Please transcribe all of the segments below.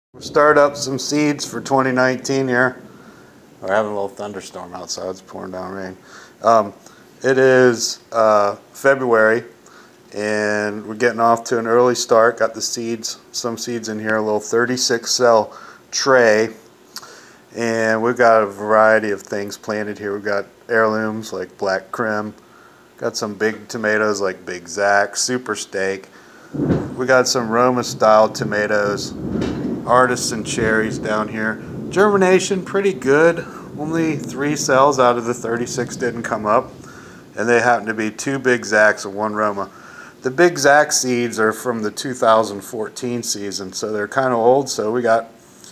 We'll start up some seeds for 2019 here. We're having a little thunderstorm outside. It's pouring down rain. It is February, and we're getting off to an early start. Got the seeds, some seeds in here, a little 36 cell tray, and we've got a variety of things planted here. We've got heirlooms like Black Krim, got some big tomatoes like Big Zack, Super Steak. We got some Roma style tomatoes, artisan cherries down here. Germination pretty good. Only 3 cells out of the 36 didn't come up, and they happen to be 2 Big Zacks and 1 Roma. The Big Zack seeds are from the 2014 season, so they're kind of old, so we got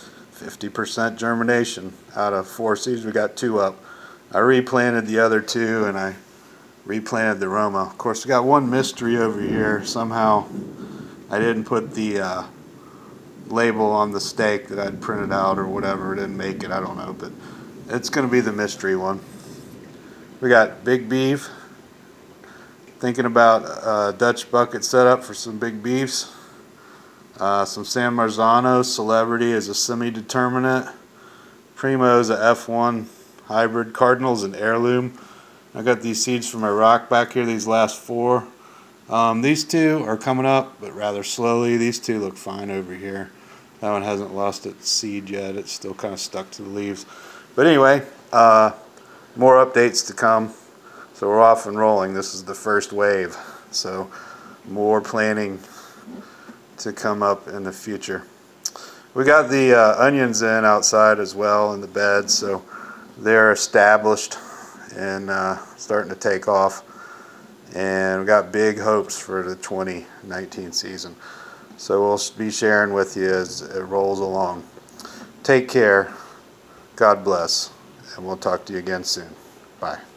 50% germination. Out of 4 seeds, we got 2 up. I replanted the other 2, and I replanted the Roma. Of course, we got one mystery over here. Somehow I didn't put the label on the steak that I'd printed out or whatever. It didn't make it, I don't know, but it's going to be the mystery one. We got big beef. Thinking about Dutch bucket setup for some big beefs. Some San Marzano Celebrity is a semi-determinate. Primo's a F1 hybrid. Cardinal's an heirloom. I got these seeds from my rock back here, these last 4. These 2 are coming up, but rather slowly. These 2 look fine over here. That one hasn't lost its seed yet. It's still kind of stuck to the leaves. But anyway, more updates to come. So we're off and rolling. This is the first wave. So more planning to come up in the future. We got the onions in outside as well in the bed, so they're established and starting to take off. And we got big hopes for the 2019 season. So we'll be sharing with you as it rolls along. Take care. God bless. And we'll talk to you again soon. Bye.